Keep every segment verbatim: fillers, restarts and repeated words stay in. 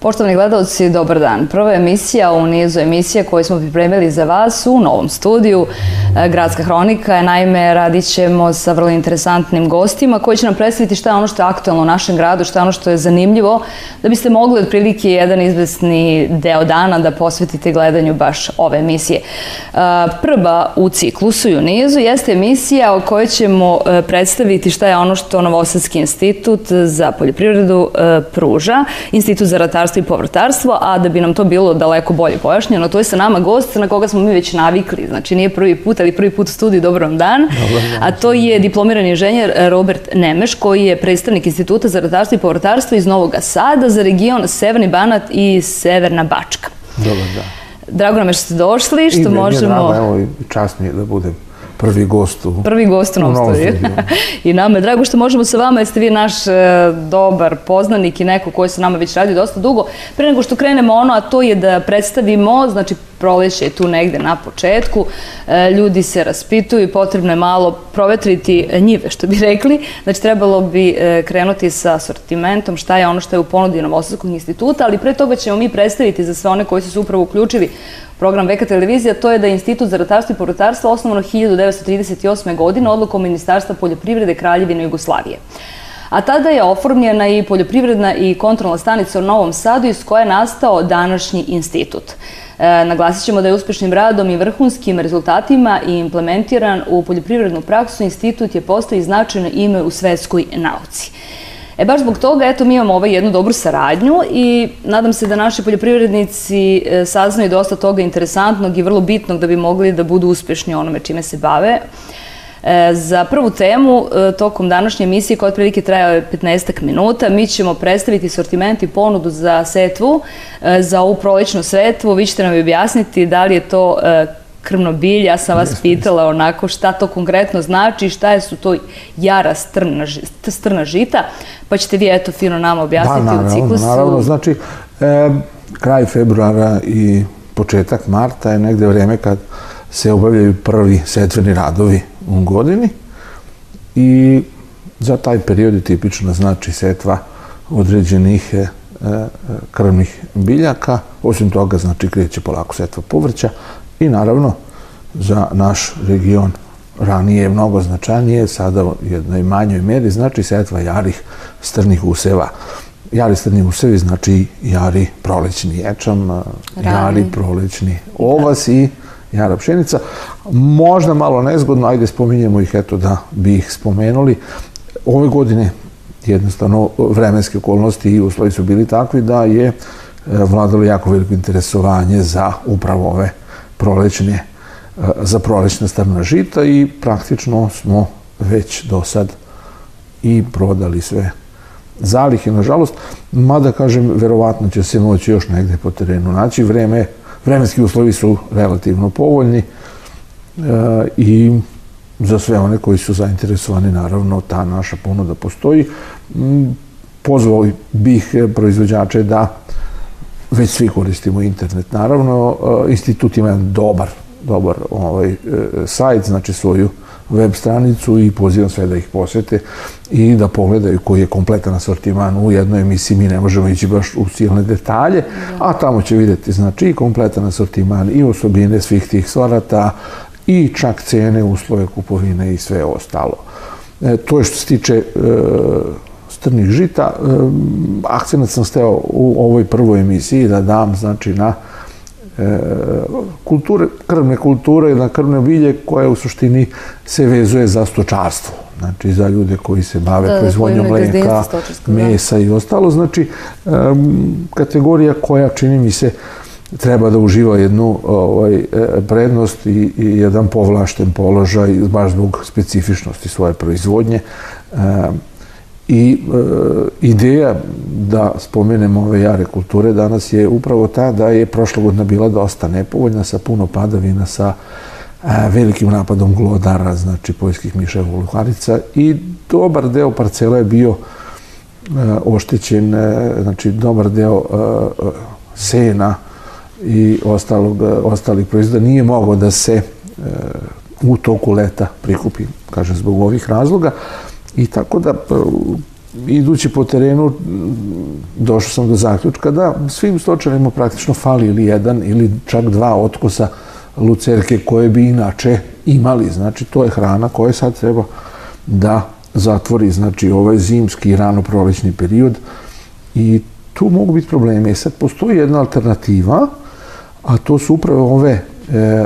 Poštovani gledalci, dobar dan. Prva emisija u nizu emisija koju smo pripremili za vas u novom studiju Gradska hronika. Naime, radit ćemo sa vrlo interesantnim gostima koji će nam predstaviti šta je ono što je aktualno u našem gradu, šta je ono što je zanimljivo, da biste mogli otprilike jedan izvesni deo dana da posvetite gledanju baš ove emisije. Prva u ciklusu i u nizu jeste emisija o kojoj ćemo predstaviti šta je ono što Novosadski institut za poljoprivredu pruža, Institut za ratarstvo i povrtarstvo, a da bi nam to bilo daleko bolje pojašnjeno, to je sa nama gost na koga smo mi već navikli, znači nije prvi put, ali prvi put u studiju. Dobar vam dan. A to je diplomirani inženjer Robert Nemeš, koji je predstavnik Instituta za ratarstvo i povrtarstvo iz Novog Sada za region Severni Banat i Severna Bačka. Dobar dan. Drago nam je što ste došli, što možemo... I drago, evo, čast mi je da budem prvi gost u... Prvi gost u novom studiju. I nama je drago što možemo sa vama, jer ste vi naš dobar poznanik i neko koji se nama već radi dosta dugo. Pre nego što krenemo ono, a to je da predstavimo, znači proleće je tu negde na početku, ljudi se raspituju i potrebno je malo provetriti njive, što bi rekli. Znači trebalo bi krenuti sa sortimentom, šta je ono što je u ponudi Novosadskog instituta, ali pre toga ćemo mi predstaviti za sve one koji su se upravo uključili program Veka televizija, to je da je Institut za ratarstvo i povrtarstvo osnovano hiljadu devetsto trideset osme. godine odlukom Ministarstva poljoprivrede Kraljevine Jugoslavije. A tada je oformljena i poljoprivredna i kontrolna stanica u Novom Sadu iz koje je nastao današnji institut. E, naglasit ćemo da je uspešnim radom i vrhunskim rezultatima i implementiran u poljoprivrednu praksu, institut je postao i značajno ime u svetskoj nauci. E baš zbog toga, eto, mi imamo ovaj jednu dobru saradnju i nadam se da naši poljoprivrednici saznaju dosta toga interesantnog i vrlo bitnog da bi mogli da budu uspešni u onome čime se bave. Za prvu temu, tokom današnje emisije, koja otprilike traje petnaestak minuta, mi ćemo predstaviti sortiment i ponudu za setvu, za ovu prolećnu setvu. Vi ćete nam objasniti da li je to krmno bilje. Ja sam vas pitala onako šta to konkretno znači, šta su to jara strna žita, pa ćete vi eto fino nama objasniti u ciklusu. Naravno, znači kraj februara i početak marta je negde vreme kad se obavljaju prvi setveni radovi u godini i za taj period je tipično znači setva određenih krmnih biljaka. Osim toga, znači kreće polako setva povrća i naravno za naš region ranije je mnogo značajnije, sada u jednoj manjoj meri, znači setva jarih strnih useva. Jari strni usevi znači jari prolećni ječam, jari prolećni ovas i jara pšenica. Možda malo nezgodno, ajde spominjemo ih, eto da bi ih spomenuli. Ove godine jednostavno vremenske okolnosti i uslovi su bili takvi da je vladalo jako veliko interesovanje za upravo ove prolećne, za prolećna strna žita i praktično smo već do sad i prodali sve zalihe, nažalost. Mada, kažem, verovatno će se moći još negde po terenu naći. Vreme, vremenski uslovi su relativno povoljni i za sve one koji su zainteresovani, naravno, ta naša ponuda postoji. Pozvao bih proizvođače da već svi koristimo internet. Naravno, institut ima jedan dobar, dobar ovaj, sajt, znači svoju web stranicu i pozivam sve da ih posete i da pogledaju koji je kompletan asortiman. U jednoj emisiji mi ne možemo ići baš u silne detalje, a tamo će vidjeti znači i kompletan asortiman i osobine svih tih sorata i čak cene, uslove kupovine i sve ostalo. E, to je što se tiče e, strnih žita. E, akcenat sam steo u ovoj prvoj emisiji da dam znači na e, kulture, krvne kulture, na krvne bilje koje u suštini se vezuje za stočarstvo. Znači za ljude koji se bave da, proizvodnjom mleka, mesa i ostalo. Znači e, kategorija koja čini mi se treba da uživa jednu ovaj, prednost i, i jedan povlašten položaj baš zbog specifičnosti svoje proizvodnje. E, I e, ideja da spomenemo ove jare kulture danas je upravo ta da je prošla godina bila dosta nepovoljna, sa puno padavina, sa e, velikim napadom glodara, znači poljskih miševa, uluharica, i dobar deo parcela je bio e, oštećen, e, znači dobar deo e, sena i ostalog, ostalih proizvoda nije mogao da se e, u toku leta prikupi, kažem, zbog ovih razloga. I tako da idući po terenu, došao sam do zaključka da svim stočarima praktično fali ili jedan ili čak dva otkosa lucerke koje bi inače imali. Znači, to je hrana koja sad treba da zatvori, znači, ovaj zimski i rano prolećni period i tu mogu biti problemi. Sad postoji jedna alternativa, a to su upravo ove e, e,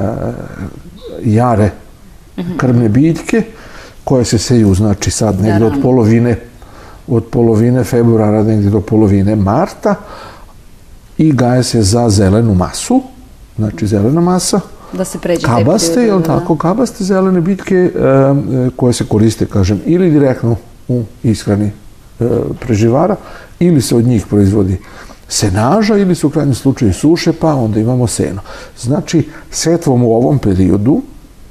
jare krmne biljke koje se seju, znači, sad negdje od polovine od polovine februara negdje do polovine marta i gaje se za zelenu masu, znači zelena masa, da se pređe kabaste, jel tako, kabaste zelene biljke e, koje se koriste, kažem, ili direktno u ishrani e, preživara, ili se od njih proizvodi senaža, ili se u krajnjem slučaju suše, pa onda imamo seno. Znači, setvom u ovom periodu,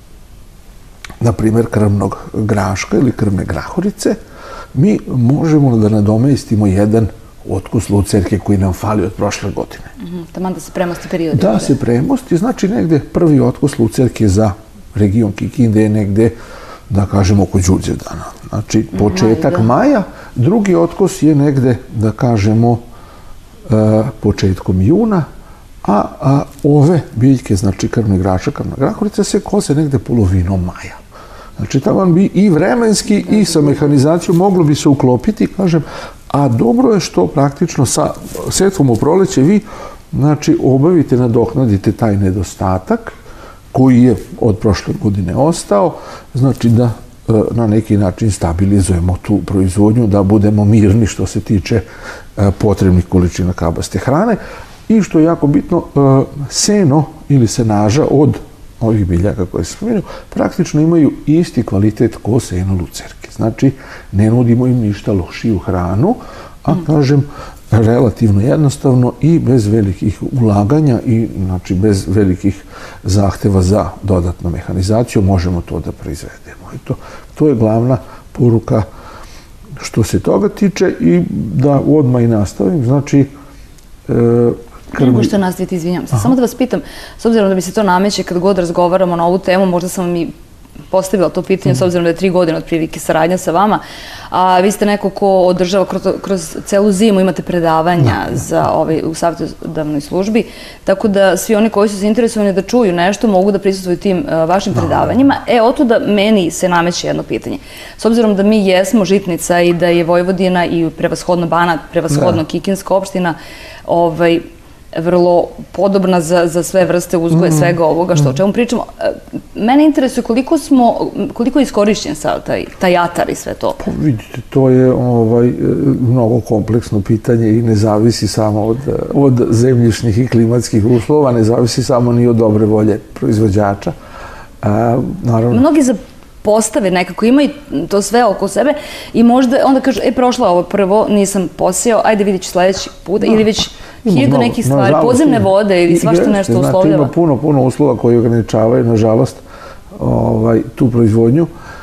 na primjer krmnog graška ili krmne grahorice, mi možemo da nadomestimo jedan otkus lucerke koji nam fali od prošle godine. Mm-hmm. Taman da se premosti period. Da se premosti, znači negde prvi otkus lucerke za region Kikinde je negde, da kažemo, oko Đurđevdana. Znači, početak maja, drugi otkus je negde, da kažemo, uh, početkom juna, a, a ove biljke, znači krmne graša, krmna grahorica, se kose negde polovinom maja. Znači, tamo bi i vremenski i sa mehanizacijom moglo bi se uklopiti, kažem, a dobro je što praktično sa setvom u proleće vi, znači, obavite, nadoknadite taj nedostatak koji je od prošle godine ostao, znači da na neki način stabilizujemo tu proizvodnju, da budemo mirni što se tiče potrebnih količina kabaste hrane i što je jako bitno, seno ili senaža od ovih biljaka koje se spomenuo, praktično imaju isti kvalitet ko seno lucerke. Znači, ne nudimo im ništa lošiju hranu, a kažem, relativno jednostavno i bez velikih ulaganja i, znači, bez velikih zahteva za dodatnu mehanizaciju možemo to da proizvedemo. I to, to je glavna poruka što se toga tiče i da odmah i nastavim. Znači, e, Nego što nastavite, izvinjam se. Samo da vas pitam, s obzirom da mi se to nameće kad god razgovaramo na ovu temu, možda sam vam i postavila to pitanje, s obzirom da je tri godine otprilike saradnja sa vama, a vi ste neko ko održava kroz, kroz celu zimu, imate predavanja za ovaj, u savjetodavnoj službi, tako da svi oni koji su zainteresovani da čuju nešto mogu da prisustvuju tim uh, vašim predavanjima. E, otuda meni se nameće jedno pitanje. S obzirom da mi jesmo žitnica i da je Vojvodina i prevashodno Banat, prevashodno Kikinska opština, ovaj, vrlo podobna za, za sve vrste uzgoja, svega ovoga što o čemu pričamo. Mene interesuje koliko smo, koliko je iskorišćen sad taj, taj atar i sve to? Pa vidite, to je ovaj, mnogo kompleksno pitanje i ne zavisi samo od, od zemljišnih i klimatskih uslova, ne zavisi samo ni od dobre volje proizvođača. A, naravno... Mnogi zapostave nekako, imaju to sve oko sebe i možda onda kažu, e, prošla ovo prvo, nisam posijao, ajde vidit ću sledeći put, ili već hiljadu nekih stvari, podzemne vode ili svašta nešto uslovljava. Znači, ima puno, puno uslova koji ograničavaju, nažalost, ovaj, tu proizvodnju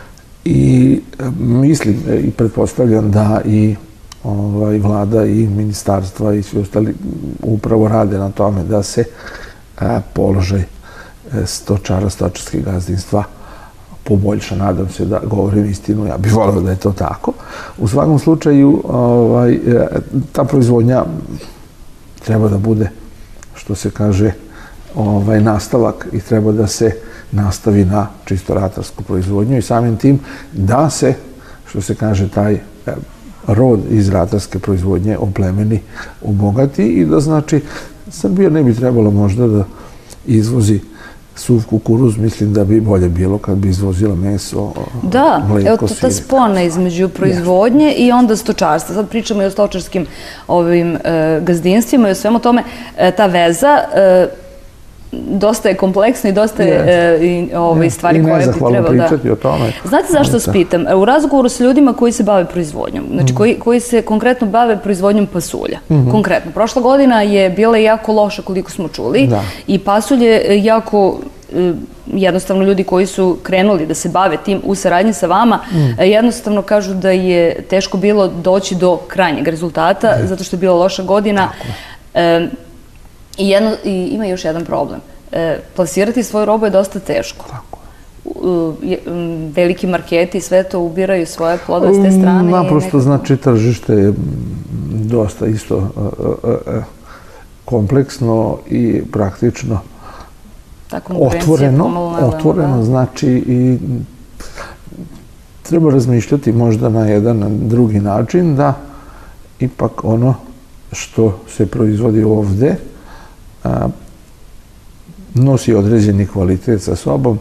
i mislim i pretpostavljam da i ovaj, vlada i ministarstva i svi ostali upravo rade na tome da se a, položaj stočara, stočarskih gazdinstva poboljša. Nadam se da govorim istinu, ja bih volio da je to tako. U svakom slučaju, ovaj, ta proizvodnja treba da bude, što se kaže, ovaj, nastavak i treba da se nastavi na čisto ratarsku proizvodnju i samim tim da se, što se kaže, taj rod iz ratarske proizvodnje oplemeni, obogati i da, znači, Srbija ne bi trebalo možda da izvozi suv kukuruz, mislim da bi bolje bilo kad bi izvozila meso, da, mleko, sir. Da, evo ta spona između proizvodnje i onda stočarstva. Sad pričamo i o stočarskim ovim e, gazdinstvima i o svemu tome. E, ta veza e, dosta je kompleksna i dosta je e, i, ove, stvari koje bi trebalo da... I nezahvalno pričati o tome. Znate zašto vas pitam? U razgovoru sa ljudima koji se bave proizvodnjom, znači mm. koji, koji se konkretno bave proizvodnjom pasulja. Mm -hmm. Konkretno, prošla godina je bila jako loša koliko smo čuli da. I pasulje jako... jednostavno ljudi koji su krenuli da se bave tim u saradnji sa vama, mm. jednostavno kažu da je teško bilo doći do krajnjeg rezultata, mm. zato što je bila loša godina. E, i, jedno, I ima još jedan problem. E, plasirati svoju robu je dosta teško. Tako. veliki marketi i sve to ubiraju svoje plodove s te strane? Naprosto, znači, tržište je dosta isto kompleksno i praktično otvoreno, otvoreno, znači, i treba razmišljati možda na jedan drugi način da ipak ono što se proizvodi ovde nosi određeni kvalitet sa sobom.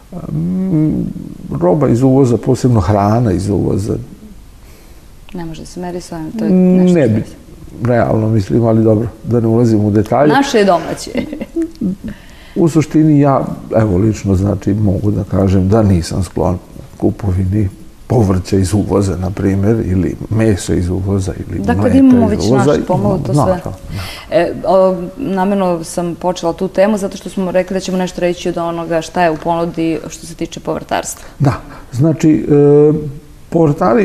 Roba iz uvoza, posebno hrana iz uvoza. Ne može se meri s ovim, to je nešto. Ne bi, realno mislim, ali dobro, da ne ulazim u detalje. Naše je domaće. U suštini ja, evo lično, znači, mogu da kažem da nisam sklon kupovini povrća iz uvoza, na primjer, ili meso iz uvoza, ili mleka iz uvoza. Dakle, imamo već naše pomalo to sve. Namerno sam počela tu temu, zato što smo rekli da ćemo nešto reći od onoga šta je u ponudi što se tiče povrtarstva. Da, znači, povrtari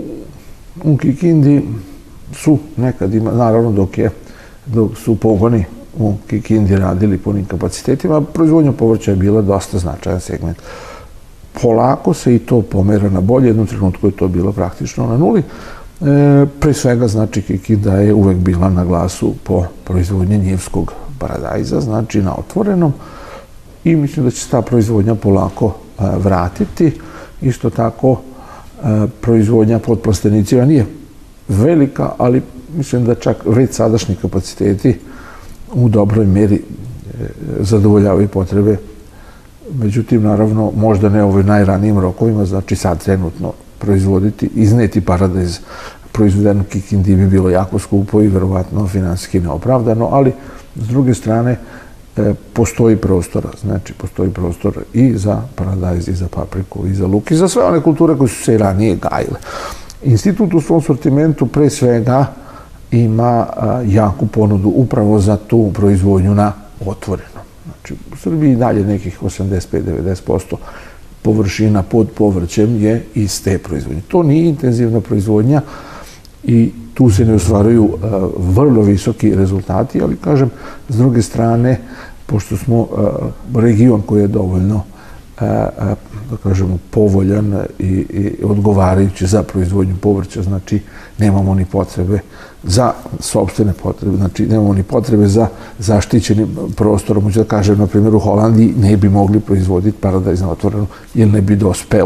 u Kikindi su nekad ima, naravno dok je, dok su pogoni u Kikindi radili punim kapacitetima, proizvodnja povrća je bila dosta značajan segment. Polako se i to pomera na bolje, jednom trenutku je to bilo praktično na nuli. Pre svega, znači, Kikinda je uvek bila na glasu po proizvodnje njivskog paradajza, znači na otvorenom, i mislim da će se ta proizvodnja polako vratiti. Isto tako, proizvodnja pod plastenicima nije velika, ali mislim da čak već sadašnji kapaciteti u dobroj meri zadovoljavaju potrebe. Međutim, naravno, možda ne u ovim najranijim rokovima, znači sad trenutno proizvoditi, izneti paradajz proizveden u Kikindi bi bilo jako skupo i verovatno finansijski neopravdano, ali s druge strane postoji prostora, znači postoji prostor i za paradajz, i za papriku, i za luk, i za sve one kulture koje su se i ranije gajile. Institut u svom sortimentu pre svega ima jaku ponudu upravo za tu proizvodnju na otvoreno. Znači, u Srbiji dalje nekih osamdeset pet do devedeset posto površina pod povrćem je iz te proizvodnje. To nije intenzivna proizvodnja i tu se ne ostvaruju vrlo visoki rezultati, ali, kažem, s druge strane, pošto smo region koji je dovoljno, da kažemo, povoljan i odgovarajući za proizvodnju povrća, znači nemamo ni potrebe za sopstvene potrebe, znači nemamo ni potrebe za zaštićenim prostorom. Hoću da kažem, na primjer, u Holandiji ne bi mogli proizvoditi paradajz na otvoreno, jer ne bi dospeo.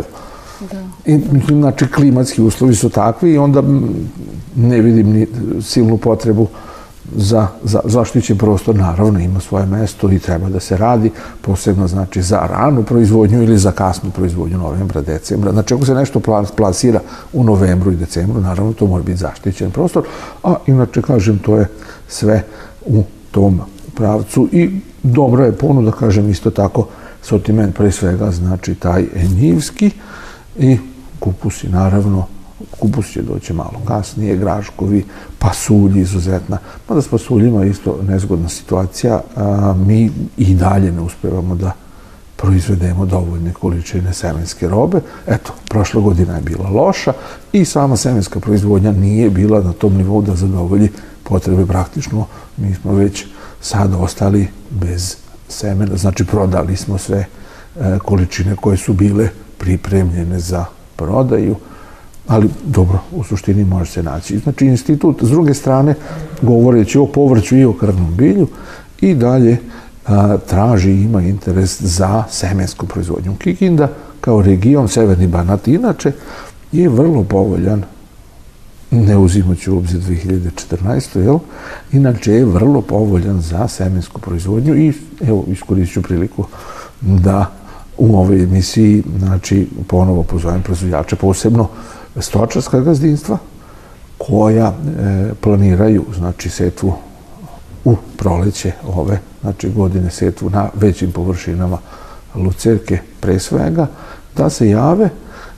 I, mislim, znači, klimatski uslovi su takvi i onda ne vidim ni silnu potrebu za zaštićen prostor. Naravno, ima svoje mesto i treba da se radi, posebno, znači, za ranu proizvodnju ili za kasnu proizvodnju novembra, decembra. Znači, ako se nešto plasira u novembru i decembru, naravno, to mora biti zaštićen prostor, a inače, kažem, to je sve u tom pravcu i dobro je ponuda, kažem, isto tako, sortiment pre svega, znači, taj njivski i kupusi, naravno. Kupus će doći malo kasnije, graškovi, pasulji izuzetna. Mada s pasuljima isto nezgodna situacija. Mi i dalje ne uspevamo da proizvedemo dovoljne količine semenske robe. Eto, prošla godina je bila loša i sama semenska proizvodnja nije bila na tom nivou da zadovolji potrebe. Praktično mi smo već sad ostali bez semena, znači prodali smo sve količine koje su bile pripremljene za prodaju. Ali, dobro, u suštini može se naći. Znači, institut, s druge strane, govoreći o povrću i o krvnom bilju, i dalje traži i ima interes za semensku proizvodnju. Kikinda, kao region, Severni Banat, inače, je vrlo povoljan, ne uzimajući u obzir dve hiljade četrnaestu. jel? Inače je vrlo povoljan za semensku proizvodnju i, evo, iskoristit ću priliku da u ovoj emisiji, znači, ponovo pozovem proizvođače, posebno stočarska gazdinstva, koja planiraju, znači, setvu u proleće ove, znači, godine, setvu na većim površinama lucerke pre svega, da se jave.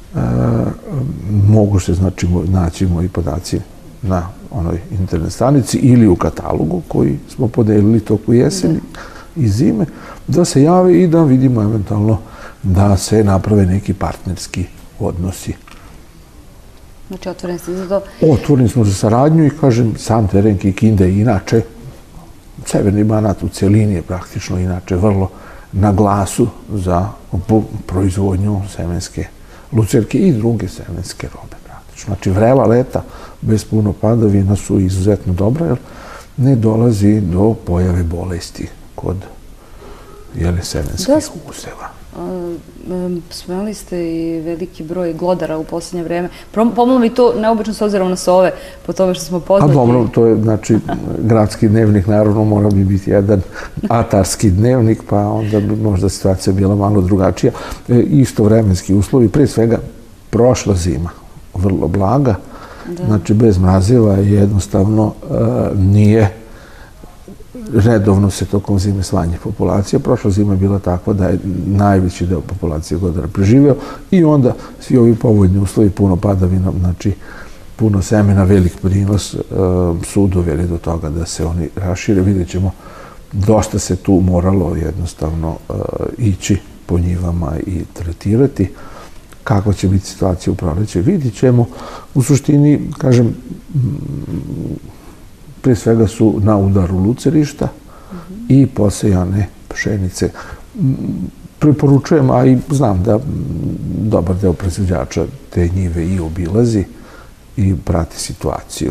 Mogu se, znači, naći moji podaci na onoj internet stranici ili u katalogu koji smo podelili toku jeseni i zime, da se jave i da vidimo eventualno da se naprave neki partnerski odnosi. Znači, otvoreni ste za to? Otvoreni smo za saradnju i, kažem, sam teren Kikinde inače, Severni Banat u celini je praktično inače vrlo na glasu za proizvodnju semenske lucerke i druge semenske robe. Znači, vrela leta bez puno padavina su izuzetno dobra, jer ne dolazi do pojave bolesti kod semenskih useva. Spomenuli ste i veliki broj glodara u poslednje vreme. Pomalo mi to neobično s obzirom na sove, po tome što smo poznati. A dobro, to je, znači, gradski dnevnik, naravno, mora bi biti jedan atarski dnevnik, pa onda bi možda situacija bila malo drugačija. Isto vremenski uslovi, pre svega, prošla zima, vrlo blaga, znači, bez mrazeva jednostavno nije redovno se tokom zime svanje populacija. Prošla zima je bila takva da je najveći deo populacije glodara preživeo i onda svi ovi povoljni uslovi, puno padavina, znači puno semena, velik prinos su doveli do toga da se oni rašire. Vidjet ćemo, dosta se tu moralo jednostavno ići po njivama i tretirati. Kakva će biti situacija u proleće, vidjet ćemo. U suštini, kažem, pre svega su na udaru lucerišta i posejane pšenice. Preporučujem, a i znam da dobar deo proizvođača te njive i obilazi i prati situaciju.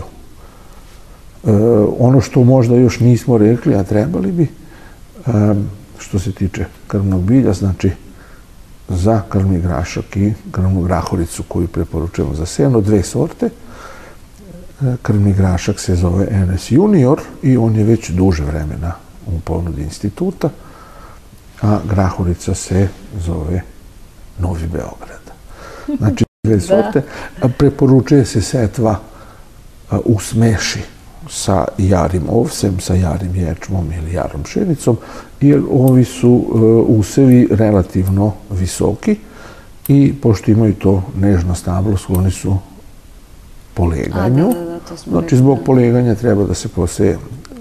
Ono što možda još nismo rekli, a trebali bi, što se tiče krmnog bilja, znači za krmni grašak i krmnu grahoricu koju preporučujemo za seno, dve sorte. Krmni grašak se zove N S Junior i on je već duže vremena u ponudi instituta, a grahorica se zove Novi Beograd. Znači, dve sorte. Preporučuje se setva u smeši sa jarim ovsem, sa jarim ječmom ili jarom pšenicom, jer ovi su usevi relativno visoki i pošto imaju to nežno stablo, skloni su poleganju. Znači, zbog poleganja treba da se poseje,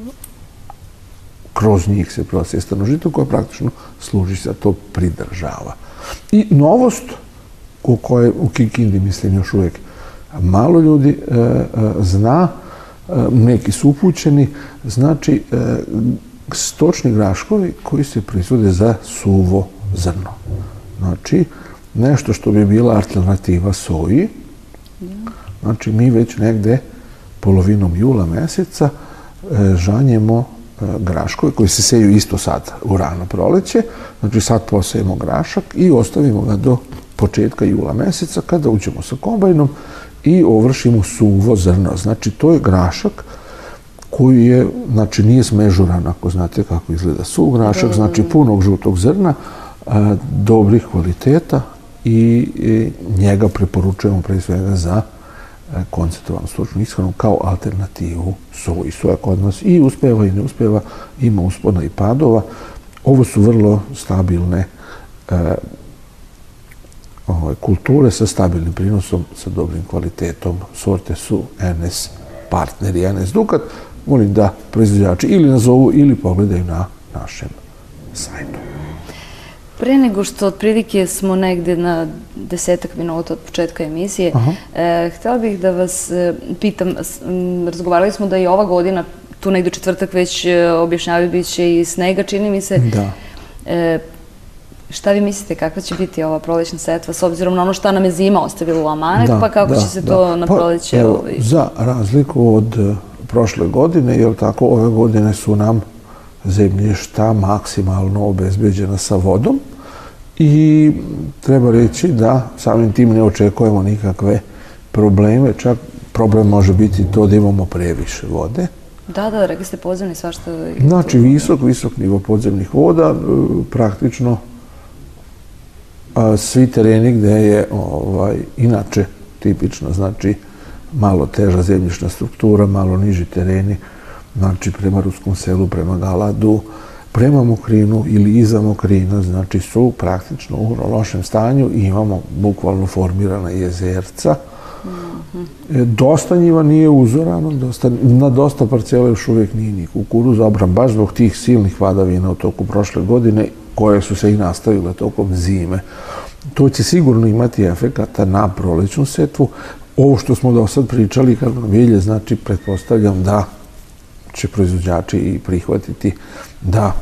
kroz njih se proseje stanožito koja praktično služi se da to pridržava. I novost u kojoj u Kikindi, mislim, još uvijek malo ljudi zna, neki su upućeni, znači stočni graškovi koji se proizvode za suvo zrno. Znači, nešto što bi bila alternativa soji. Znači, mi već negde polovinom jula meseca žanjemo graškove koji se seju isto sad u rano proleće. Znači, sad posejemo grašak i ostavimo ga do početka jula meseca kada uđemo sa kombajnom i ovršimo suvo zrno. Znači, to je grašak koji je, znači, nije smežuran, ako znate kako izgleda suv grašak, znači punog žutog zrna, dobrih kvaliteta i njega preporučujemo pre svega za koncentrovanu stočnu ishranu kao alternativu soji. Soja kod nas i uspeva i ne uspeva, ima uspona i padova. Ovo su vrlo stabilne kulture sa stabilnim prinosom, sa dobrim kvalitetom. Sorte su N S Partner i N S Dukat. Molim da proizvođači ili nazovu ili pogledaju na našem sajtu. Pre nego što otprilike smo negde na desetak minuta od početka emisije, htjela bih da vas pitam, razgovarali smo da i ova godina, tu negde u četvrtak već objašnjavaju, bit će i snega, čini mi se. Da. Šta vi mislite, kakva će biti ova prolećna setva, s obzirom na ono šta nam je zima ostavila u amanet, pa kako će se to na proleće... Za razliku od prošle godine, jer tako, ove godine su nam zemljišta maksimalno obezbeđena sa vodom i treba reći da samim tim ne očekujemo nikakve probleme, čak problem može biti to da imamo previše vode. Da, da, rekli ste podzemni svašta. Znači, visok, visok nivo podzemnih voda, praktično svi tereni gde je inače tipično, znači malo teža zemljišna struktura, malo niži tereni, znači prema Ruskom selu, prema Galadu, prema Mokrinu ili iza Mokrina, znači su praktično u lošem stanju i imamo bukvalno formirana jezerca. Dosta njiva nije uzorano, na dosta parcela još uvijek nije ni kukuruz obran, baš zbog tih silnih padavina u toku prošle godine, koje su se i nastavile tokom zime. To će sigurno imati efekata na prolećnu setvu. Ovo što smo do sad pričali, kako bilje, znači, pretpostavljam da će proizvođači i prihvatiti da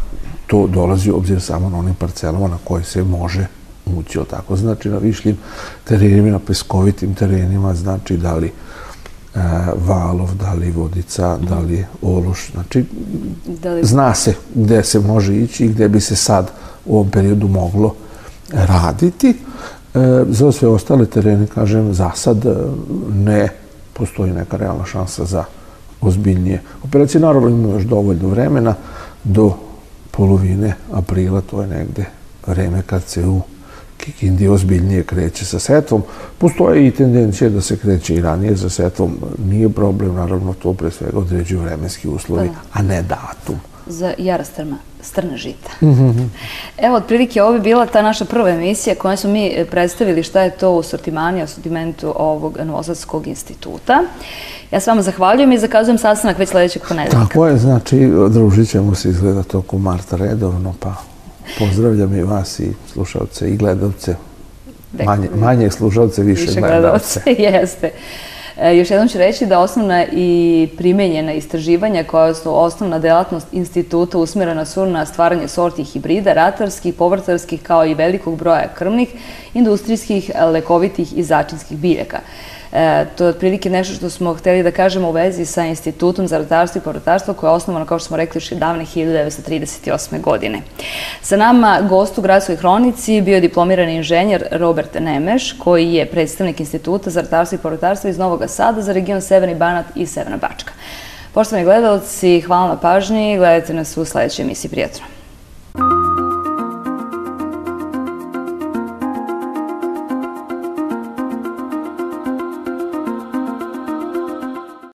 to dolazi u obzir samo na onim parcelama na koje se može ući, tako znači na višljim terenima, na peskovitim terenima, znači da li Valov, da li Vodica, da li Ološ, znači zna se gde se može ići i gde bi se sad u ovom periodu moglo raditi. Za sve ostale terene, kažem, za sad ne postoji neka realna šansa za ozbiljnije operacije. Naravno, imamo još dovoljno vremena do polovine aprila, to je negde vreme kad se u Kikindi ozbiljnije kreće sa setvom. Postoje i tendencije da se kreće i ranije sa setvom. Nije problem, naravno, to pre svega određuju vremenski uslovi, a ne datum. Za jara strna žita. Evo, otprilike, ovo bi bila ta naša prva emisija kojom smo mi predstavili šta je to u sortimani, u sortimentu ovog Novosadskog instituta. Ja se vama zahvaljujem i zakazujem sastanak već sledećeg ponedeljka. Tako je, znači, družit ćemo se izgleda tokom marta redovno, pa pozdravljam i vas i slušalce i gledalce. Manje slušalce, više gledalce. Jeste. Još jednom ću reći da osnovna i primenjena istraživanja koja su osnovna delatnost instituta usmjerena su na stvaranje sorti hibrida, ratarskih, povrtarskih kao i velikog broja krmnih, industrijskih, lekovitih i začinskih biljaka. To je otprilike nešto što smo hteli da kažemo u vezi sa Institutom za ratarstvo i povrtarstvo koje je osnovano, kao što smo rekli, još davne hiljadu devetsto trideset osme. godine. Sa nama gost u Gradskoj hronici bio je diplomirani inženjer Robert Nemeš, koji je predstavnik Instituta za ratarstvo i povrtarstvo iz Novog Sada za region Severni Banat i Severna Bačka. Poštovani gledalci, hvala na pažnji, gledajte nas u sledećoj emisiji. Prijatno.